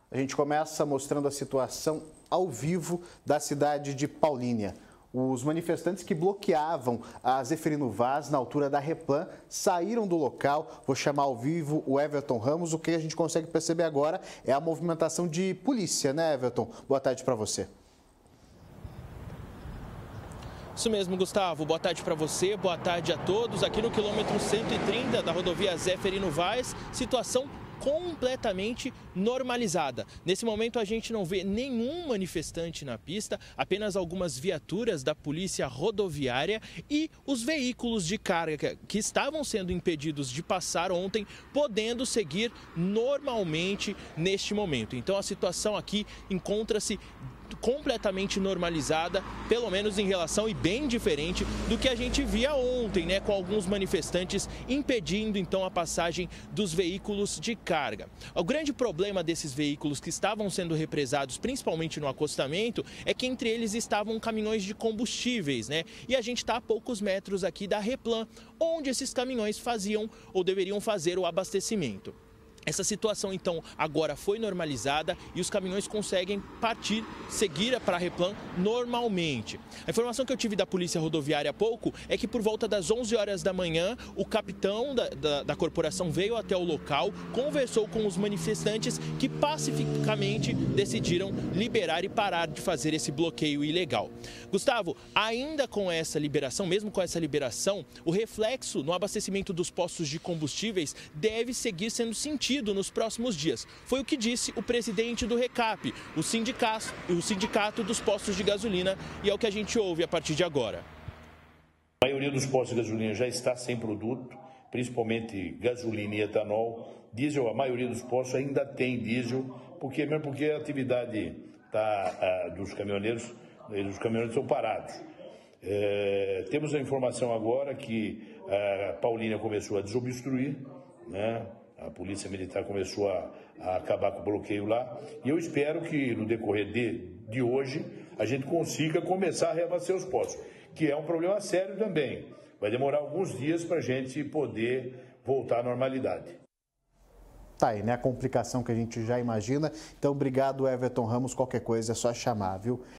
A gente começa mostrando a situação ao vivo da cidade de Paulínia. Os manifestantes que bloqueavam a Zeferino Vaz na altura da Replan saíram do local. Vou chamar ao vivo o Everton Ramos. O que a gente consegue perceber agora é a movimentação de polícia, né, Everton? Boa tarde para você. Isso mesmo, Gustavo. Boa tarde para você, boa tarde a todos. Aqui no quilômetro 130 da rodovia Zeferino Vaz, situação completamente normalizada. Nesse momento a gente não vê nenhum manifestante na pista, apenas algumas viaturas da polícia rodoviária e os veículos de carga que estavam sendo impedidos de passar ontem, podendo seguir normalmente neste momento. Então a situação aqui encontra-se completamente normalizada, pelo menos em relação e bem diferente do que a gente via ontem, né, com alguns manifestantes impedindo então a passagem dos veículos de carga. O grande problema desses veículos que estavam sendo represados, principalmente no acostamento, é que entre eles estavam caminhões de combustíveis, né? E a gente está a poucos metros aqui da Replan, onde esses caminhões faziam ou deveriam fazer o abastecimento. Essa situação, então, agora foi normalizada e os caminhões conseguem partir, seguir para a Replan normalmente. A informação que eu tive da Polícia Rodoviária há pouco é que por volta das 11 horas da manhã, o capitão da corporação veio até o local, conversou com os manifestantes que pacificamente decidiram liberar e parar de fazer esse bloqueio ilegal. Gustavo, ainda com essa liberação, mesmo com essa liberação, o reflexo no abastecimento dos postos de combustíveis deve seguir sendo sentido nos próximos dias. Foi o que disse o presidente do RECAP, o sindicato dos postos de gasolina, e é o que a gente ouve a partir de agora. A maioria dos postos de gasolina já está sem produto, principalmente gasolina e etanol. Diesel, a maioria dos postos ainda tem diesel, porque a atividade dos caminhoneiros, os caminhoneiros estão parados. Temos a informação agora que a Paulínia começou a desobstruir, né? A Polícia Militar começou a acabar com o bloqueio lá. E eu espero que no decorrer de hoje a gente consiga começar a reabastecer os postos, que é um problema sério também. Vai demorar alguns dias para a gente poder voltar à normalidade. Tá aí, né? A complicação que a gente já imagina. Então, obrigado, Everton Ramos. Qualquer coisa é só chamar, viu?